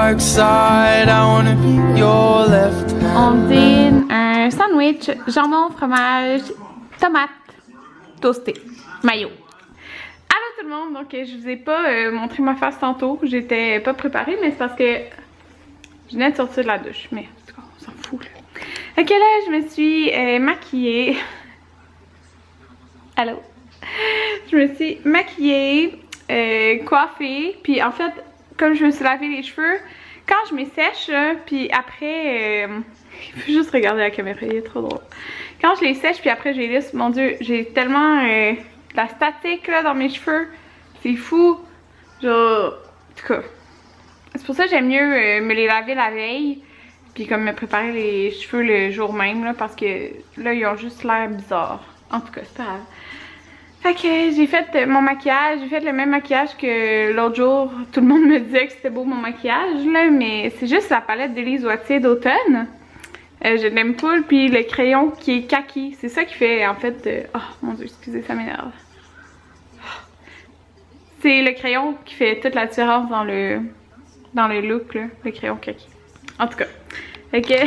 dark side. I wanna be your left hand. On dîne un sandwich, jambon, fromage, tomate, toasté, mayo. Allô tout le monde, donc je vous ai pas montré ma face tantôt, j'étais pas préparée, mais c'est parce que je venais de sortir de la douche, mais en tout cas, on s'en fout là. Fait que là, je me suis maquillée. Allô? Je me suis maquillée, coiffée, puis en fait, comme je me suis lavé les cheveux, quand je me sèche, puis après, il faut juste regarder la caméra, il est trop drôle. Quand je les sèche, puis après je les lisse, mon dieu, j'ai tellement de la statique là dans mes cheveux, c'est fou. Genre, en tout cas, c'est pour ça que j'aime mieux me les laver la veille, puis comme me préparer les cheveux le jour même, là, parce que là, ils ont juste l'air bizarres. En tout cas, c'est pas grave. Fait que j'ai fait mon maquillage, j'ai fait le même maquillage que l'autre jour. Tout le monde me disait que c'était beau mon maquillage, là, mais c'est juste la palette d'Élise Wattier d'automne. Je l'aime full, puis le crayon qui est kaki. C'est ça qui fait, en fait... oh mon dieu, excusez, ça m'énerve. C'est le crayon qui fait toute la différence dans le look, là, le crayon kaki. En tout cas, fait que...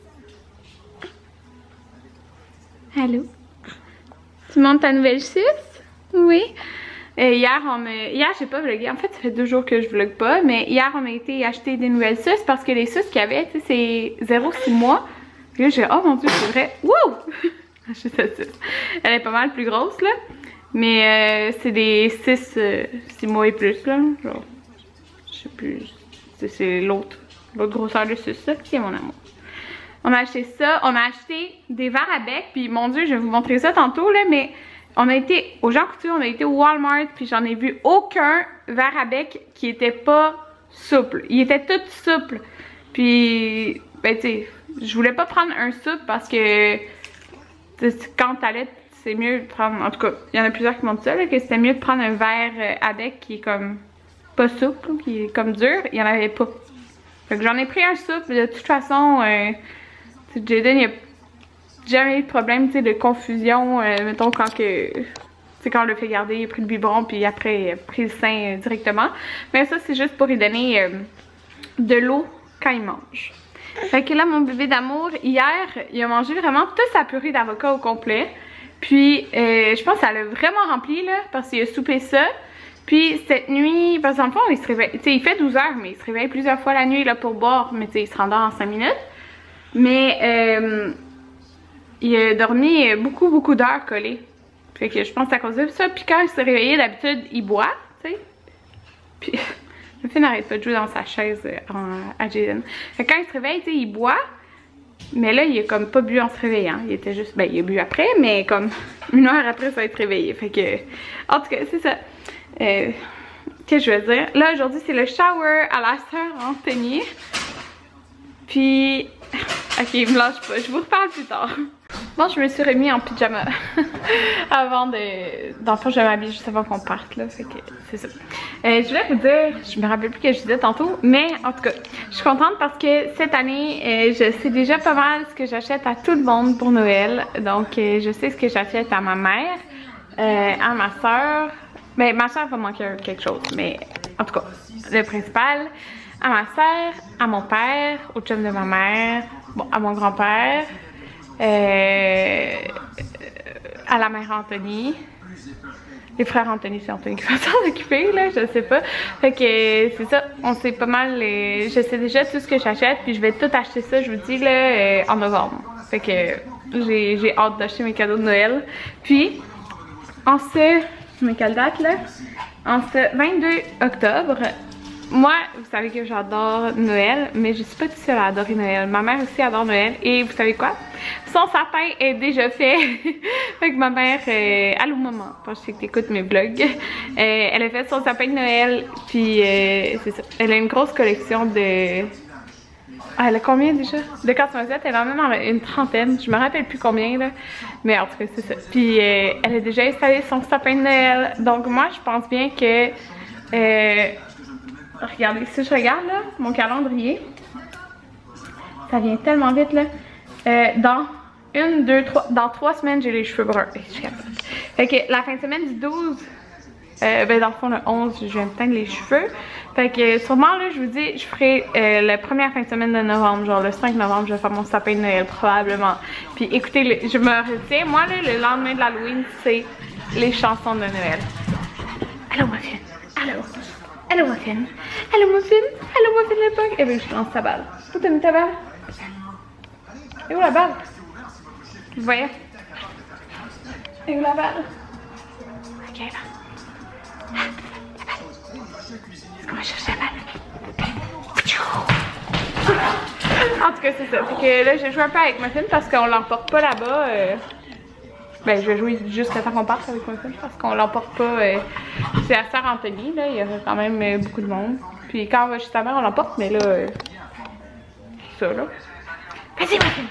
Allô? Tu montes ta nouvelle suce? Oui. Hier, j'ai pas vlogué. En fait, ça fait 2 jours que je vlogue pas. Mais hier, on a été acheter des nouvelles suces parce que les suces qu'il y avait, tu sais, c'est 0,6 mois. Puis là, j'ai oh mon dieu, c'est vrai. Wouh! Acheter cette suce. Elle est pas mal plus grosse, là. Mais c'est des 6 mois et plus, là. Genre, je sais plus. C'est l'autre grosseur de suce, ça. Qui est mon amour. On a acheté ça, on a acheté des verres à bec, puis mon dieu, je vais vous montrer ça tantôt là, mais on a été au Jean Coutu, on a été au Walmart, puis j'en ai vu aucun verre à bec qui était pas souple. Il était tout souple. Puis, ben tu sais, je voulais pas prendre un souple parce que quand t'allaites, c'est mieux de prendre, en tout cas, il y en a plusieurs qui m'ont dit ça, là, que c'était mieux de prendre un verre à bec qui est comme pas souple, qui est comme dur, il y en avait pas. Fait que j'en ai pris un souple, de toute façon... Jaden, il a jamais eu de problème, tu sais, de confusion, mettons, quand on le fait garder, il a pris le biberon, puis après, il a pris le sein directement. Mais ça, c'est juste pour lui donner de l'eau quand il mange. Fait que là, mon bébé d'amour, hier, il a mangé vraiment toute sa purée d'avocat au complet. Puis, je pense que ça l'a vraiment rempli, là, parce qu'il a soupé ça. Puis, cette nuit, parce qu'en fond, il se réveille, tu sais, il fait 12 heures, mais il se réveille plusieurs fois la nuit, là, pour boire, mais tu sais, il se rendort en 5 minutes. Mais il a dormi beaucoup d'heures collées. Fait que je pense que c'est à cause de ça. Puis quand il s'est réveillé, d'habitude, il boit, tu sais. Puis le fils n'arrête pas de jouer dans sa chaise à Jaden. Fait que quand il se réveille, tu sais, il boit. Mais là, il a comme pas bu en se réveillant. Il était juste, ben il a bu après, mais comme 1 heure après, ça va être réveillé. Fait que, en tout cas, c'est ça. Qu'est-ce que je veux dire? Là, aujourd'hui, c'est le shower à la sœur Anthony. Puis... Ok, me lâche pas, je vous reparle plus tard. Bon, je me suis remis en pyjama avant de... Dans le fond, je m'habille juste avant qu'on parte, là, fait que c'est ça. Je voulais vous dire, je me rappelle plus ce que je disais tantôt, mais en tout cas, je suis contente parce que cette année, je sais déjà pas mal ce que j'achète à tout le monde pour Noël. Donc, je sais ce que j'achète à ma mère, à ma soeur. Ben, ma soeur va manquer quelque chose, mais en tout cas, le principal... À ma soeur, à mon père, au chum de ma mère, bon, à mon grand-père, à la mère Anthony. Les frères Anthony, c'est Anthony qui va s'en occuper, là, je sais pas. Fait que c'est ça, on sait pas mal, je sais déjà tout ce que j'achète, puis je vais tout acheter ça, je vous dis, là, en novembre. Fait que j'ai hâte d'acheter mes cadeaux de Noël. Puis, en ce, mais quelle date, là? En ce 22 octobre, moi, vous savez que j'adore Noël, mais je suis pas toute seule à adorer Noël. Ma mère aussi adore Noël. Et vous savez quoi? Son sapin est déjà fait. Fait que ma mère, allô maman, je sais que t'écoutes mes vlogs. Elle a fait son sapin de Noël, puis c'est ça. Elle a une grosse collection de... Ah, elle a combien déjà? De cosmétiques, elle en a même une trentaine. Je me rappelle plus combien, là. Mais en tout cas, c'est ça. Puis elle a déjà installé son sapin de Noël. Donc moi, je pense bien que... regardez, si je regarde là, mon calendrier, ça vient tellement vite là. Dans 1, 2, 3, dans 3 semaines, j'ai les cheveux bruns. Fait que la fin de semaine du 12 Ben dans le fond le 11 je vais me teindre les cheveux. Fait que sûrement là je vous dis je ferai la première fin de semaine de novembre, genre le 5 novembre je vais faire mon sapin de Noël probablement. Puis écoutez, je me retiens, moi là le lendemain de l'Halloween c'est les chansons de Noël. Allô Muffin, allô, allô Muffin, allô Muffin, allô Muffin le bug. Et ben je lance ta balle. Où t'as mis ta balle? Et où la balle? Vous voyez? Et où la balle? Ok là. Ah, la balle. Est-ce qu'on va chercher la balle? En tout cas c'est ça. Fait que là j'ai joué un peu avec Muffin parce qu'on l'emporte pas là-bas. Ben je vais jouer jusqu'à temps qu'on parte avec Muffin parce qu'on l'emporte pas. C'est la sœur Anthony là. Il y a quand même beaucoup de monde. Puis quand on va chez sa mère on l'emporte mais là. Ça là. Vas-y Muffin!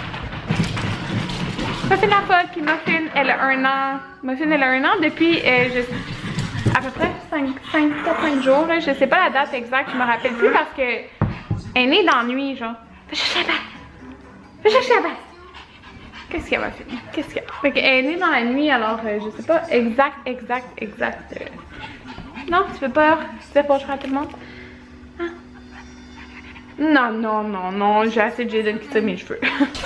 Muffin la folle, puis Muffin elle a 1 an. Muffin elle a 1 an depuis à peu près 4-5 jours. Là. Je sais pas la date exacte, je me rappelle plus parce que elle est née dans la nuit, genre. Va chercher la balle! Va chercher la balle! Qu'est-ce qu'il y a Muffin? Qu'est-ce qu'il y a? Fait qu'elle est née dans la nuit alors je sais pas exact. Non, tu fais peur? Tu fais bonjour à tout le monde? Hein? Non, j'ai assez de Jaden qui tire mes cheveux.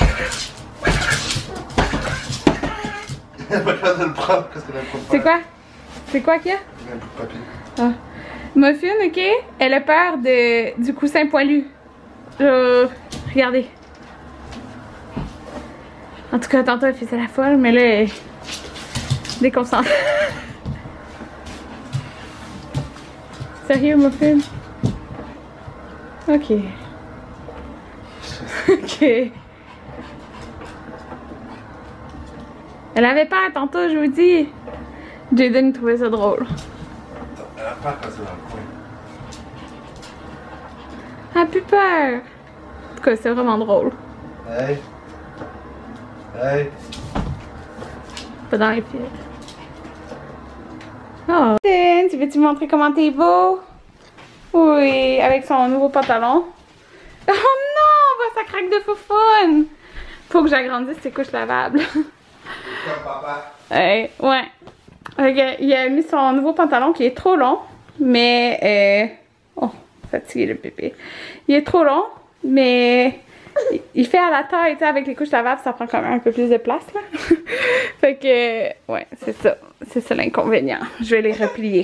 C'est quoi? C'est quoi qu'il y a? Ah. Muffin, ok? Elle a peur du coussin poilu. Regardez. En tout cas, tantôt elle faisait la folle, mais là, elle est déconcentrée. Sérieux, Muffin? Ok. Ok. Elle avait peur tantôt, je vous dis. Jaden trouvait ça drôle. Elle a peur quand c'est dans le coin. Elle a plus peur. En tout cas, c'est vraiment drôle. Hey. Hey. Pas dans les pieds. Oh. Tu veux-tu me montrer comment t'es beau? Oui, avec son nouveau pantalon. Oh non, ça craque de foufoune. Faut que j'agrandisse ses couches lavables. Comme papa. Ouais. Okay, il a mis son nouveau pantalon qui est trop long, mais oh, fatigué le bébé. Il est trop long, mais il fait à la taille, tu sais, avec les couches lavables, ça prend quand même un peu plus de place là. Fait que ouais, c'est ça l'inconvénient. Je vais les replier.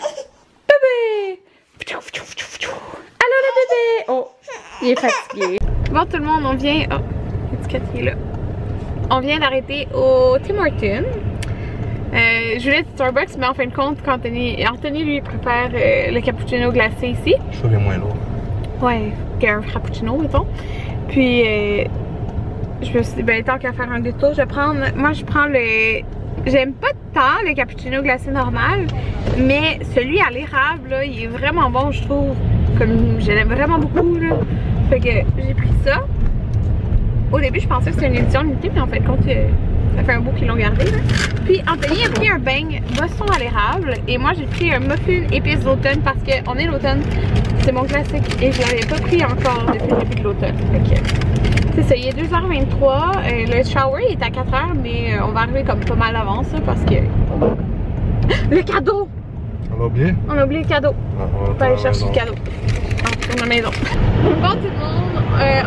Bébé! Allô le bébé! Oh, il est fatigué. Bon tout le monde, on vient. Oh, l'étiquette est là. On vient d'arrêter au Tim Hortons. Je voulais du Starbucks, mais en fin de compte, Anthony lui préfère le cappuccino glacé ici. Je suis moins lourd. Ouais, qu'un frappuccino, mettons. Puis, je me suis dit, ben, tant qu'à faire un détour, moi, je prends le. J'aime pas tant le cappuccino glacé normal, mais celui à l'érable, là, il est vraiment bon, je trouve. Comme, je l'aime vraiment beaucoup, là. Fait que j'ai pris ça. Au début, je pensais que c'était une édition limitée, mais en fait, compte, ça fait un bout qu'ils l'ont gardé. Là. Puis, Anthony a pris un beigne Boston à l'érable et moi, j'ai pris un muffin épice d'automne parce qu'on est l'automne. C'est mon classique et je l'avais pas pris encore depuis le début de l'automne. C'est ça, il est 2h23. Le shower est à 4h, mais on va arriver comme pas mal d'avance parce que. Le cadeau! On a oublié? On a oublié le cadeau. On va aller chercher le cadeau. On retourne à la maison. Bon tout le monde,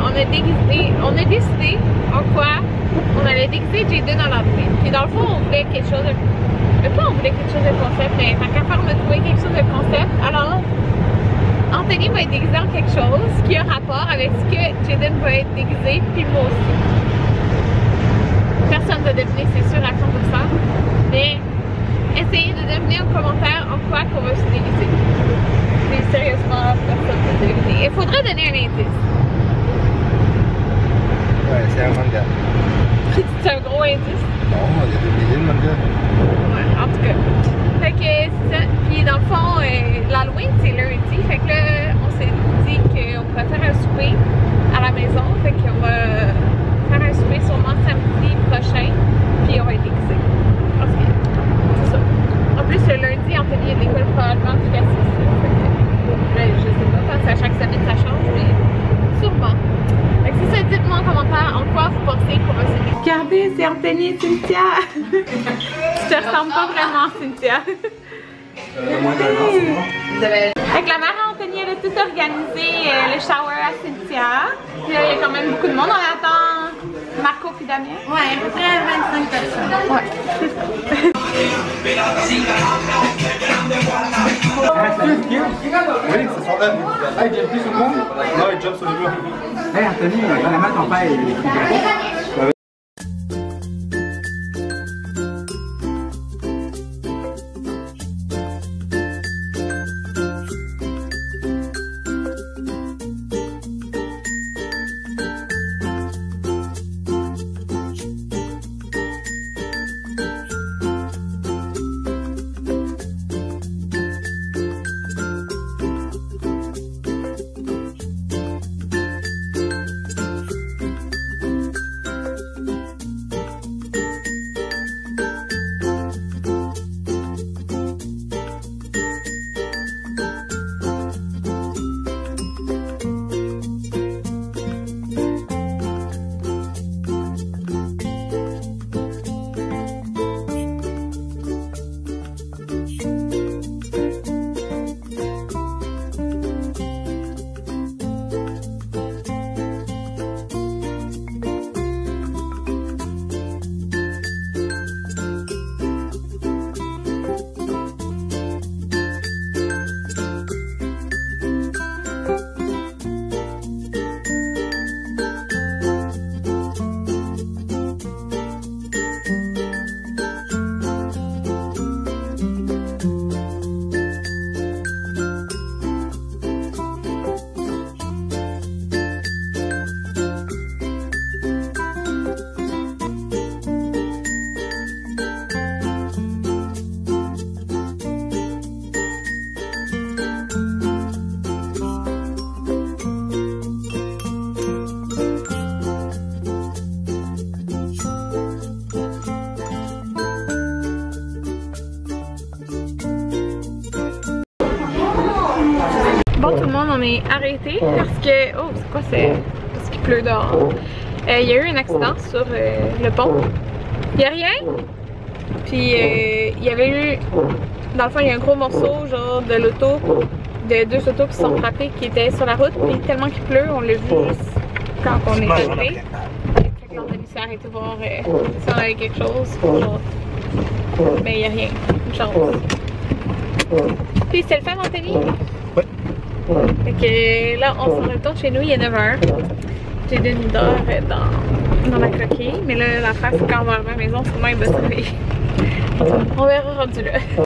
on a décidé en quoi on allait déguiser Jaden dans l'Halloween. Puis dans le fond, on voulait quelque chose de. Pas on voulait quelque chose de concept, mais tant qu'à faire, on a trouvé quelque chose de concept. Alors, Anthony va être déguisé en quelque chose qui a rapport avec ce que Jaden va être déguisé, puis moi aussi. Personne ne va deviner, c'est sûr, à 100%. Mais essayez de deviner en commentaire en quoi qu'on va se déguiser. C'est sérieusement personne ne va deviner. Il faudrait donner un indice. Ouais, c'est un manga. C'est un gros indice. Non, il y a des milliers de mangas. Ouais, en tout cas. Fait que c'est ça. Puis dans le fond, l'Halloween c'est lundi. Fait que là, on s'est dit qu'on pourrait faire un souper à la maison. Fait qu'on va faire un souper sûrement samedi prochain. Puis on va être déguisés. Parce que c'est ça. En plus, le lundi, Anthony a de l'école probablement jusqu'à 6. Fait que je sais pas, parce qu'à chaque semaine ça change, mais sûrement. Fait que c'est ça, dites-moi en commentaire en quoi vous pensez qu'on va se déguiser. Regardez, c'est Anthony et Cynthia. Tu te ressembles pas vraiment, Cynthia. Avec la mère Anthony, elle a tout organisé, le shower à Cynthia. Puis là, il y a quand même beaucoup de monde. On attend Marco puis Damien. Ouais, à peu près 25 personnes. Ouais. Oui, c'est son rêve. Ah, il jump plus sur le monde? Non, il jump sur le mur. Hey Anthony, vraiment ton père il est Bon, tout le monde, on est arrêté parce que... Oh, c'est quoi c'est? Parce qu'il pleut dehors. Il y a eu un accident sur le pont. Il n'y a rien. Puis il y avait eu... Dans le fond, il y a un gros morceau genre de l'auto, de deux autos qui se sont frappées qui étaient sur la route. Puis tellement qu'il pleut, on l'a vu juste quand on est arrivé. Fait que l'Anthony s'est arrêté voir si on avait quelque chose. Genre. Mais il n'y a rien. Une chance. Puis c'était le fun, Anthony? Ouais. Fait que là, on s'en retourne chez nous, il est 9h. J'ai donné d'heure dans la coquille. Mais là, l'affaire, c'est quand on va arriver à la maison, sûrement il va se réveiller. On verra rendu là.